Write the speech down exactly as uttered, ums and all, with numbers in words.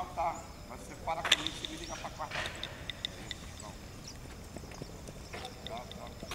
Não, tá. Mas você para comigo e me liga pra quarta-feira. Tá, tá.